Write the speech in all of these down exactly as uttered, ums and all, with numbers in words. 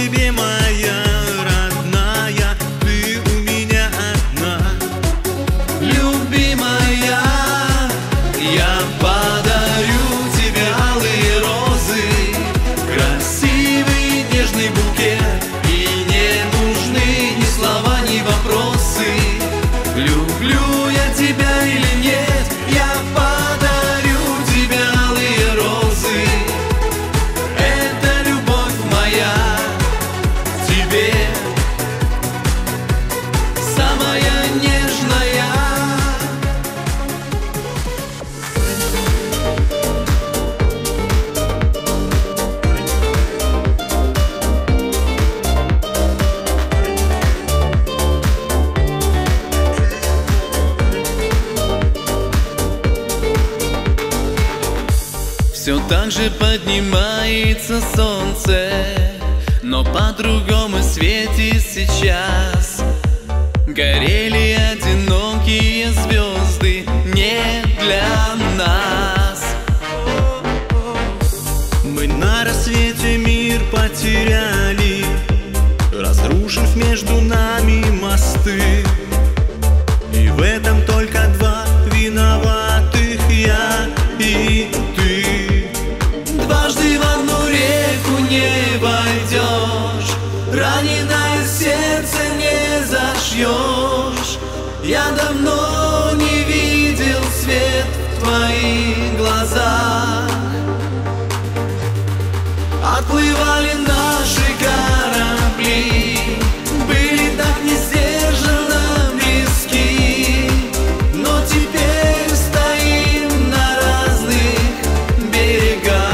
тебе, моя родная, ты у меня одна. Любимая, я подарю тебе алые розы, красивый нежный букет, и не нужны ни слова, ни вопросы. Люблю я тебя или нет, я подарю тебе алые розы. Это любовь моя к тебе, самая нежная. Все так же поднимается солнце, но по-другому светит сейчас. Горели одинокие звезды не для нас. Мы на рассвете мир потеряли, разрушив между нами мосты. И в этом только два виноватых: я и ты. Дважды в одну реку не войдешь, раненое сердце не зашьешь. Я давно не видел свет в твоих глазах. Отплывали наши корабли, были так несдержанно близки, но теперь стоим на разных берегах.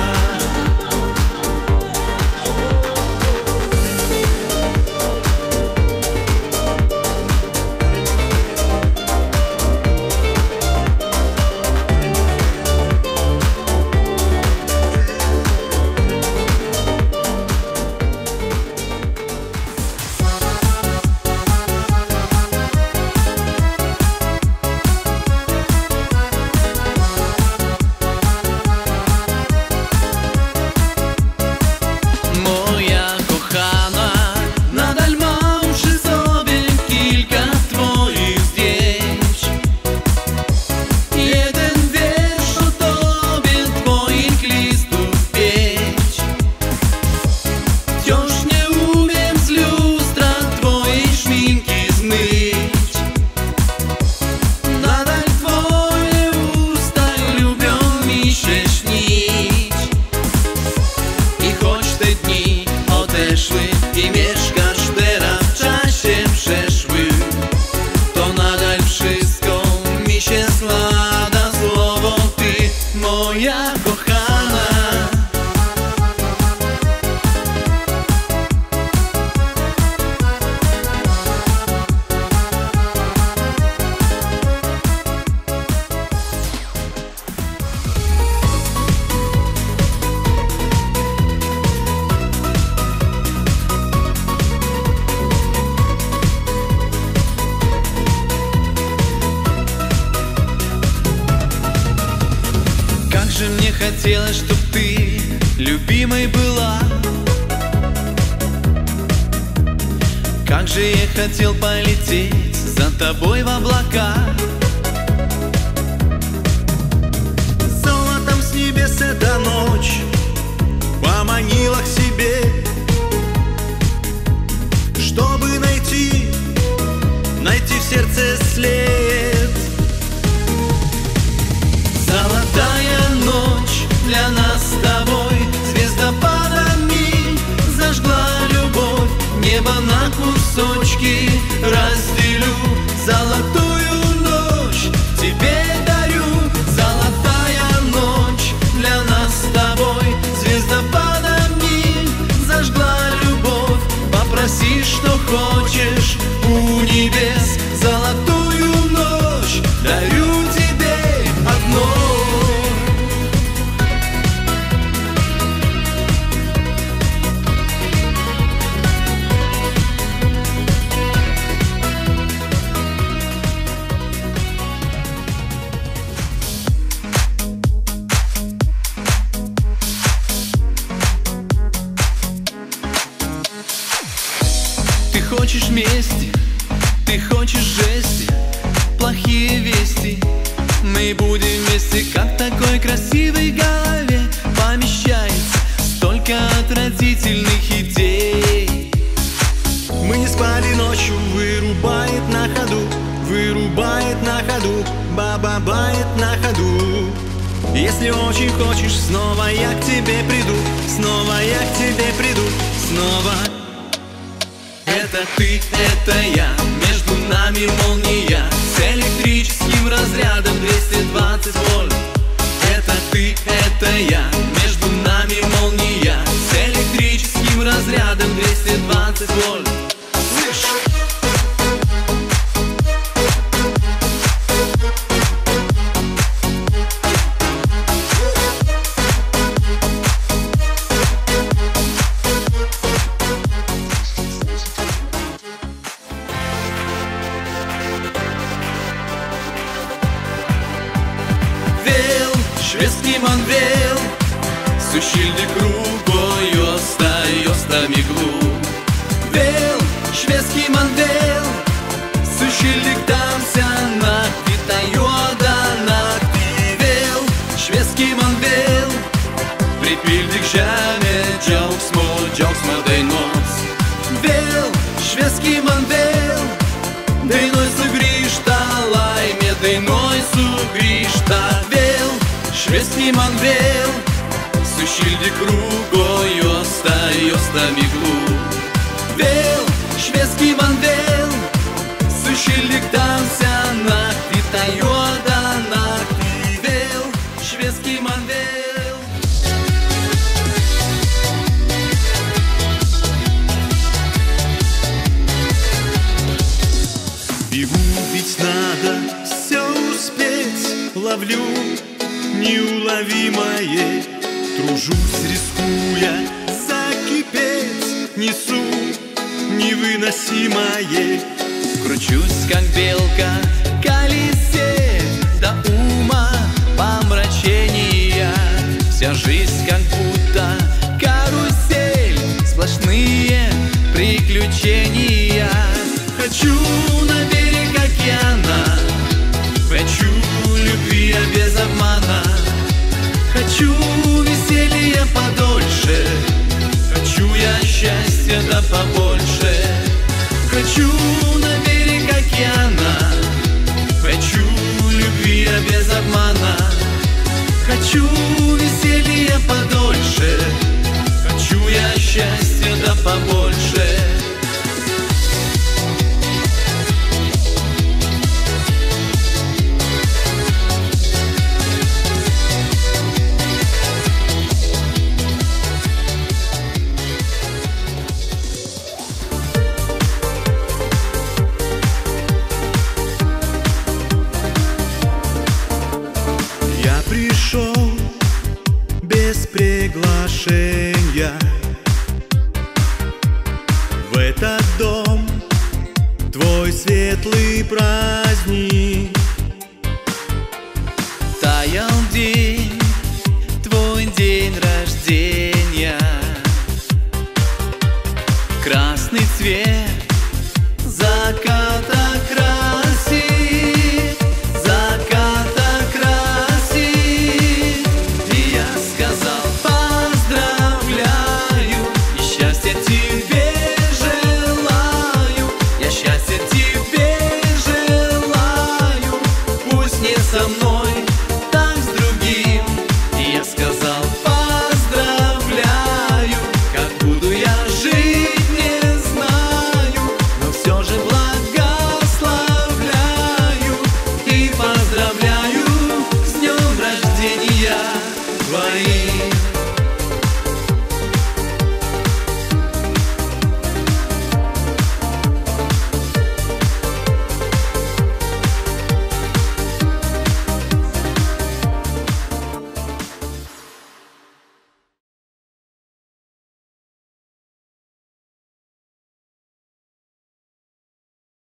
I mieszkasz teraz w czasie przeszłym, to nadal wszystko mi się składa. Słowo ty, moja kochana. Как же мне хотелось, чтоб ты любимой была. Как же я хотел полететь за тобой в облака. Золотом с небес эта ночь поманила к себе, чтобы найти, найти в сердце след. Золотая ночь для нас с тобой, звездопадами зажгла любовь. Небо на кусочки разделю, золотую ночь тебе дарю. Золотая ночь для нас с тобой, звездопадами зажгла любовь. Попроси, что хочешь у небес, золотую ночь дарю тебе одной. хочешь мести, ты хочешь жести, плохие вести. Мы будем вместе, как в такой красивой голове помещается столько отвратительных идей. Мы не спали ночью, вырубает на ходу, вырубает на ходу, ба-ба-бает на ходу. Если очень хочешь, снова я к тебе приду, снова я к тебе приду, снова. Это ты, это я, между нами молния с электрическим разрядом двести двадцать вольт. Это ты, это я, между нами молния с электрическим разрядом двести двадцать вольт. Слышь? Шведский манвел, сушильник рукой, оста, оста миглу. Вел, шведский манвел, сушильник дамся, накти тайода, накти. Вел, шведский манвел, припильник жаме, джауксмо, джауксмо дейнос. Вел, шведский манвел, дейной сугришта, лайме, дейной сугришта. Вел, шведский манвел, сушильник рукой, оста, оста миглу. Вел, шведский манвел, сушильник дамся, накти тайода, накти. Вел, шведский манвел. Бегу, ведь надо все успеть, ловлю неуловимое, тружусь, рискуя закипеть, несу невыносимое. Кручусь, как белка в колесе, до ума помрачения. Вся жизнь как будто карусель, сплошные приключения. Хочу на берег океана, хочу любви без обмана. Хочу веселья подольше, хочу я счастья да побольше. Хочу на берег океана, хочу любви без обмана. Хочу веселья подольше, хочу я счастья да побольше. Пришел без приглашения в этот дом, твой светлый праздник.